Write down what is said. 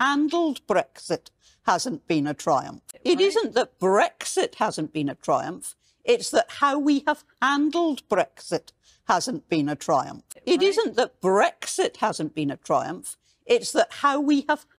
handled Brexit hasn't been a triumph. It isn't that Brexit hasn't been a triumph, it's that how we have handled Brexit hasn't been a triumph. It isn't that Brexit hasn't been a triumph, it's that how we have